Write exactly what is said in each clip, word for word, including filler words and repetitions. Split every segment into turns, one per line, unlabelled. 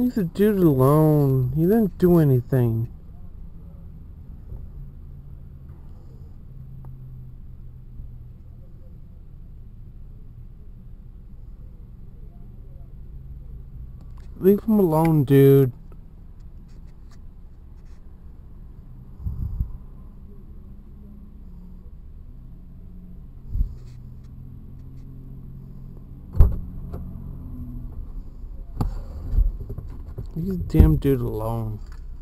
Leave the dude alone. He didn't do anything. Leave him alone, dude. Leave the damn dude alone.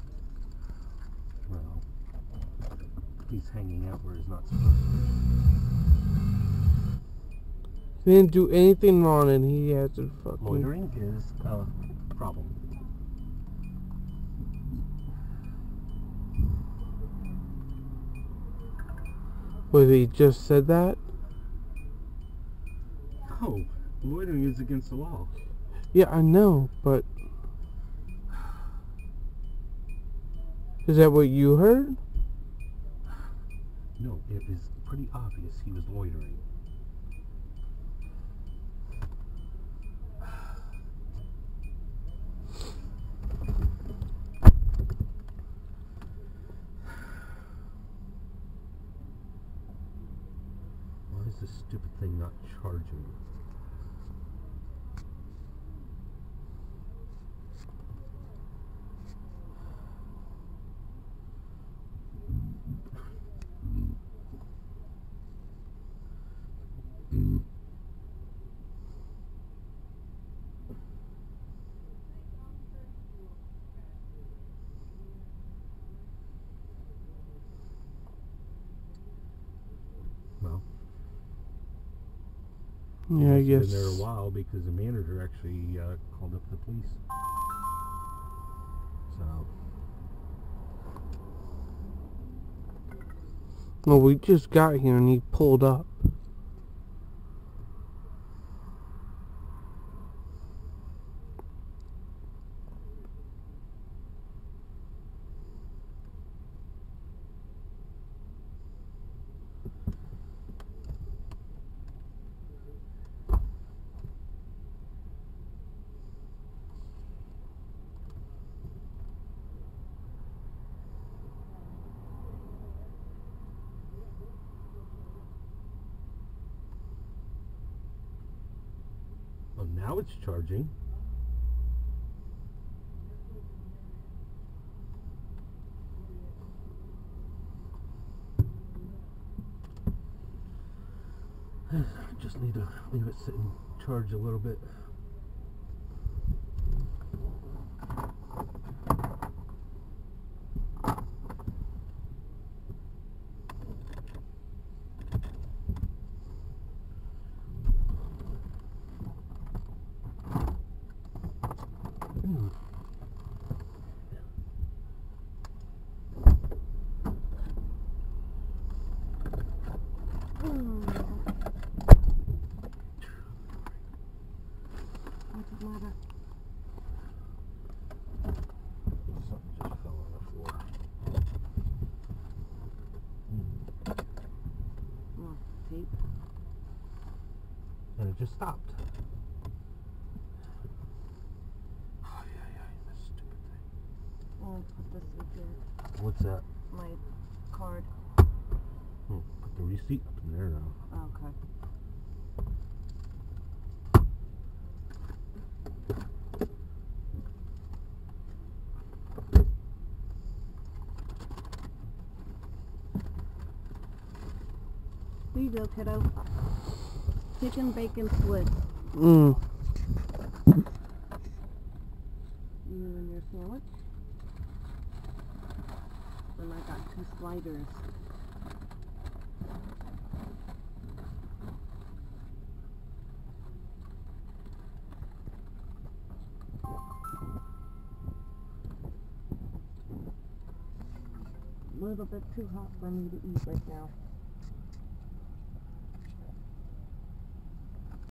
Well, he's hanging out where he's not supposed to.
He didn't do anything wrong and he has to fucking...
Loitering is a problem.
Wait, he just said that?
Oh, loitering is against the law.
Yeah, I know, but... Is that what you heard?
No, it is pretty obvious he was loitering. Why is this stupid thing not charging? Well,
Yeah, I guess.
Been there a while because the manager actually uh, called up the police. So.
Well, we just got here and he pulled up.
Well, now it's charging. I just need to leave it sit and charge a little bit. Mm.
What's the matter?
Something just fell on the floor. Mm.
Oh, tape.
And it just stopped. Oh, yeah, yeah, this stupid thing.
Oh, put this in here.
What's that?
My card.
Hmm, put the receipt up in there now.
Okay. Here you go, kiddo. Chicken bacon Swiss.
Mm.
You and your sandwich. And I got two sliders. A little bit too hot for me to eat right now.